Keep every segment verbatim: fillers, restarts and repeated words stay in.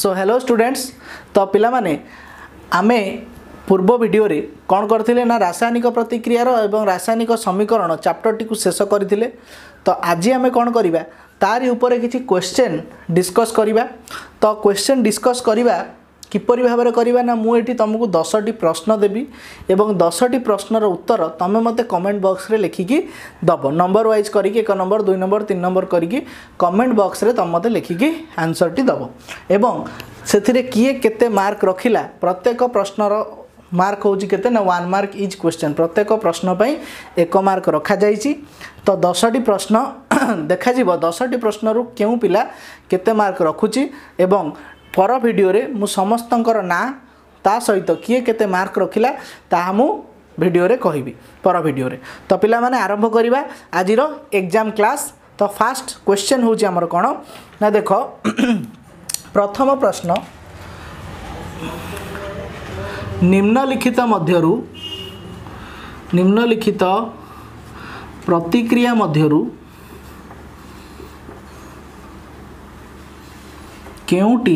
So hello students तो पिला माने आमे पूर्व वीडियो रे कौन करथिले ना रासायनिक प्रतिक्रियार एवं रासायनिक समीकरण चैप्टर टी को शेष करथिले। तो आज आमे कौन करिबा तारी ऊपर किछि क्वेश्चन डिस्कस करिबा। तो क्वेश्चन डिस्कस करिबा किपरि भाबरे करिबा ना मु एठी तुमको दस टी प्रश्न देबी एवं दस टी प्रश्नर उत्तर तमे मते कमेंट बॉक्स रे लिखिकी दब नंबर वाइज करिकी एक नंबर दुई नंबर तीन नंबर करिकी कमेंट बॉक्स रे तमे मते लिखिकी आंसर टी दब एवं सेथिरे किए केते मार्क रखिला प्रत्येक प्रश्नर मार्क होची केते ना वन मार्क इच क्वेश्चन प्रत्येक प्रश्न पई एक मार्क रखा जाईची। तो दस टी प्रश्न देखा जीवो दस टी प्रश्न रु केउ पिला केते मार्क रखुची एवं पर वीडियो रे मु समस्तंकर ना ता सहित किए केते मार्क रखिला ता मु वीडियो रे कहिबी पर वीडियो रे। तो पिला माने आरंभ करिबा आजिर एग्जाम क्लास। तो फास्ट क्वेश्चन होची हमर कोन ना देखो प्रथम प्रश्न निम्नलिखित मध्यरु निम्नलिखित प्रतिक्रिया मध्यरु केउटी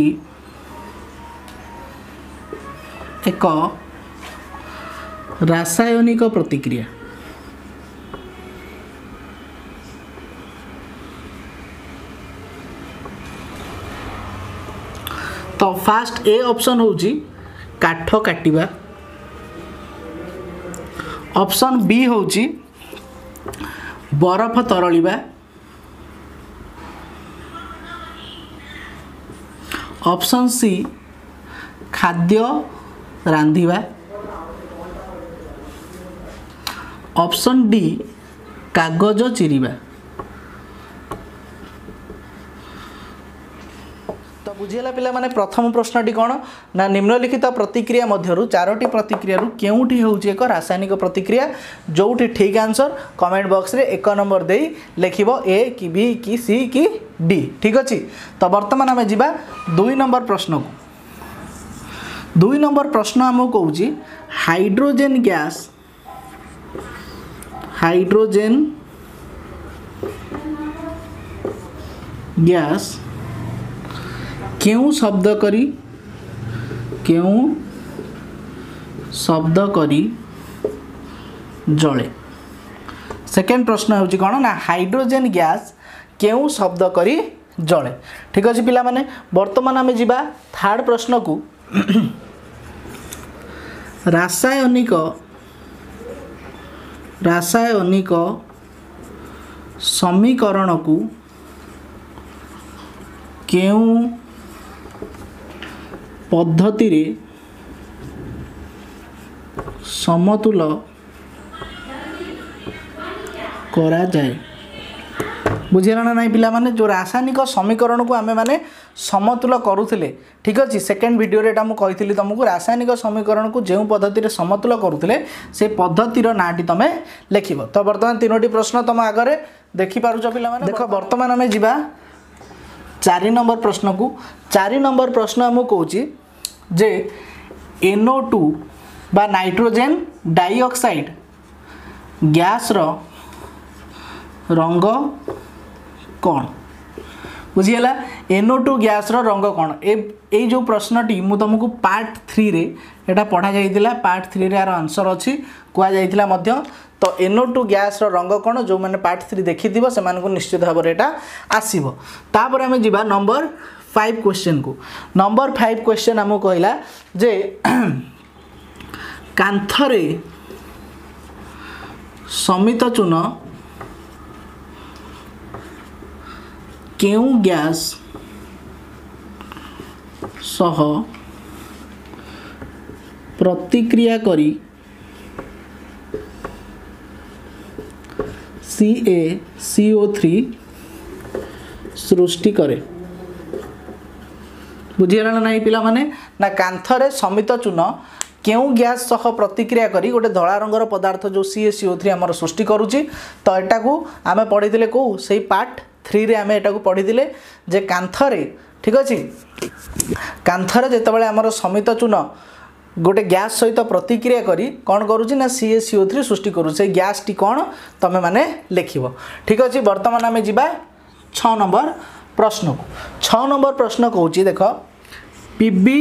एक रासायनिक प्रतिक्रिया। तो फास्ट ए ऑप्शन होची काठ काटिबा, ऑप्शन बी होची बरफ तरलिबा, ऑप्शन सी खाद्य रांधिबा, ऑप्शन डी कागज चिरिबा। तो बुझिला पिला माने प्रथम प्रश्नटी कोन ना निम्नलिखित प्रतिक्रिया मध्यरु चारोटी प्रतिक्रिया रु केउठी होउची एक रासायनिक प्रतिक्रिया जोठी ठीक आंसर कमेंट बॉक्स रे एक नंबर देई लिखिबो ए कि बी कि सी कि डी। ठीक अछि। तो वर्तमान आमे जिबा दुई नंबर प्रश्न को। दुई नंबर प्रश्न हमको कहूची हाइड्रोजन गैस हाइड्रोजन गैस क्यों शब्द करी क्यों शब्द करी जले। सेकेंड प्रश्न होची कोन ना हाइड्रोजन गैस क्यों शब्द करी जले। ठीक अछि पिला माने वर्तमान आमे जिबा थर्ड प्रश्न को रासायनिक रासायनिक समीकरण को केउं पद्धति रे समतुल करा जाए। बुझिला ना नहीं पिला माने जो रासायनिक समीकरण को आमे माने समतुल करूथिले। ठीक अछि। सेकेंड वीडियो रे एटा मु कहिथिली तुमको रासायनिक समीकरण को जेउ पद्धति रे समतुल करूथिले से पद्धति रो नाटी तमे लिखिबो। तो वर्तमान तीनोटी प्रश्न तुम आगरे देखि पारुछ पिला माने देखो वर्तमान आमे जिबा चार नंबर प्रश्न को। चार नंबर प्रश्न हम कहूची जे एन ओ टू बा नाइट्रोजन डाइऑक्साइड गैस रो रंग कौन। बुझीगला एन ओ टू गैस रो रंग कौन। ए ए जो प्रश्नटी मु तुमको पार्ट थ्री रे एटा पढ़ा जाइतिला पार्ट थ्री रे आर आंसर अछि कुआ जाइतिला मध्य। तो एन ओ टू गैस रो रंग कौन जो मैंने पार्ट थ्री देखि दिबो से मान को निश्चित भाव रे एटा आसीबो। तापर हमें जिबा नंबर फाइव क्वेश्चन को। नंबर फाइव क्वेश्चन हमको कहला जे कांथरे समित चून केउं गैस सह प्रतिक्रिया करी सी ए सी ओ थ्री सृष्टि करे। बुझीगला ना नहीं पिला माने ना कांथरे समित चून केउं गैस सह प्रतिक्रिया करी गोटे धला रंगर पदार्थ जो सी ए सी ओ थ्री आमर सृष्टि करूची। तो एटा को आमे पढ़ीथिले को सेही पार्ट थ्री रे आमे एटा को पढ़ीथिले जे कांथरे। ठीक अछि। कांथरे जेतेबेले आमर समित चून गोटे गैस सहित प्रतिक्रिया करी कौन करुच्ची ना सी ए सी ओ थ्री सृष्टि करू से गैस टी कौन तमें माने लिखिबो। ठीक अछि। वर्तमान आमे जिबा छ नंबर प्रश्न को। छ नंबर प्रश्न कहूँ देख Pb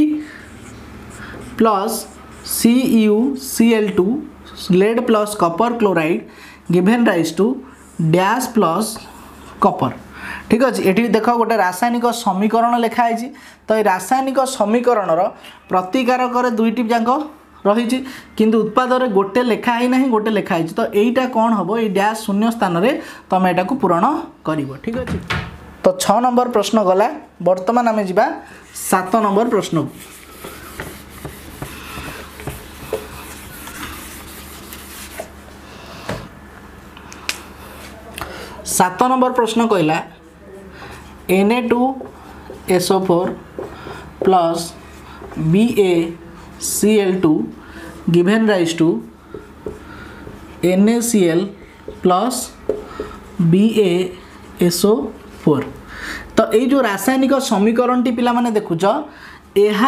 plus C u C l two lead plus copper chloride given rise to dash plus copper। ठीक अच्छे ये देख गोटे रासायनिक समीकरण लिखाई तो ये रासायनिक समीकरण प्रतिकारक दुईटी जाक रही किंतु उत्पाद गोटे लिखाई ना गोटे लिखाई तो यहीटा कौन हम ये डैश शून्य स्थान में तुम यहाँ पूरण कर। ठीक अच्छे तो छः नंबर प्रश्न गला। बर्तमान आम जा सात नंबर प्रश्न। सात नंबर प्रश्न कहला N A two S O four plus B A C L two given rise to N A C L plus B A S O four. तो ये जो रासायनिक समीकरण टी पिला माने देखुच यह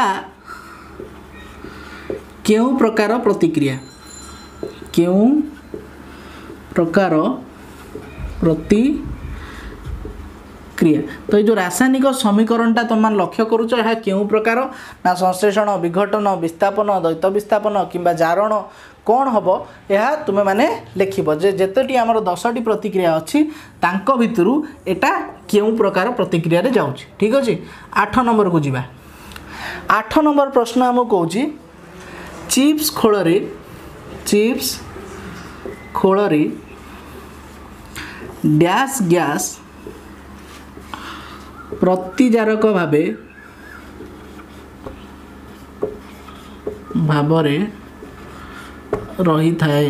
क्यों प्रकार प्रतिक्रिया क्यों प्रकार प्रतिक्रिया। तो ये जो रासायनिक समीकरणटा तुम लक्ष्य करुच यह क्यों प्रकार ना संश्लेषण विघटन विस्थापन द्वैत विस्थापन किंबा जारण कौन हम यह तुम्हें माने लिखब जे जेतोटी आमर दसटी प्रतिक्रिया अच्छी तांको भितरु एटा क्यों प्रकार प्रतिक्रिया रे जाउछि। ठीक अच्छे आठ नंबर को जीवा। आठ नंबर प्रश्न आम कौच चिप्स खोल चिप्स खोल डैश गैस प्रतिजारक भावे भावरे रही थाए।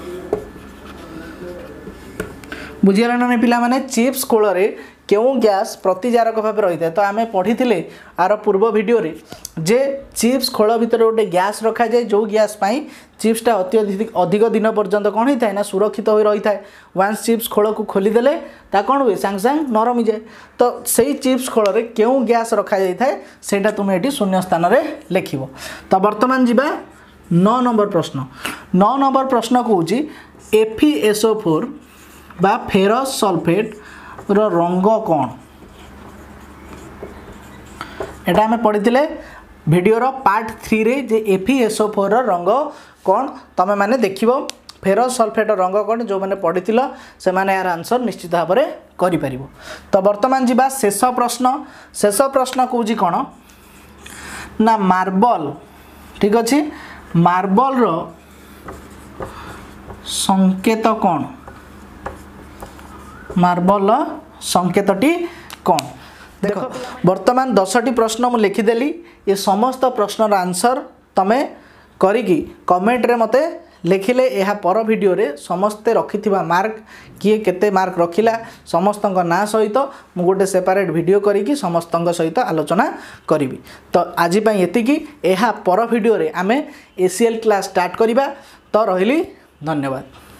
बुझीगला ना पिला माने चिप्स खोल क्यों गैस प्रतिजारक भाव रही है। तो आम पढ़ी थे आर पूर्व वीडियो रे जे चिप्स खोल भितर गोटे गैस रखा जाए जो गैस पाई चिप्सटा अत्यधिक अधिक दिन पर्यंत कौन होता है ना सुरक्षित हो रही है। वन्स चिप्स खोल को खोलीदेले ता कौन हुए सांग सांग नरमी जाए। तो सही चिप्स खोल क्यों गैस रखा जाए सेटा तुम्हें ये शून्य स्थान में लिख। तो बर्तमान जीवा नौ नंबर प्रश्न। नौ नंबर प्रश्न कौच F E S O four बा फेरस सल्फेट रो रंग कौन। एटा आम पढ़ी वीडियोर पार्ट थ्री रे जे F E S O four रंग कौन तुम मैंने देख फेरस सल्फेट रंग कौन जो मैंने पढ़ी से मैंने यार आंसर निश्चित भाव में कर। तो बर्तमान जीवा शेष प्रश्न। शेष प्रश्न कौच कौन ना मार्बल। ठीक अच्छे मार्बल रो संकेत कौन मार्बल संकेतटी कौन। देखो बर्तमान दसटी प्रश्न मु लिखिदेली ये समस्त प्रश्नर आंसर तमें करिकी कमेंट रे मते लिखिले यह पर वीडियो रे समस्ते रखिथिबा मार्क किए केते मार्क रखिला समस्तक ना सहित मु गोटे सेपरेट वीडियो करिकी समस्तक सहित आलोचना करी। तो आज पई एतिकी यह पर वीडियो रे आमे एसीएल क्लास स्टार्ट करिबा। तो रहिली धन्यवाद।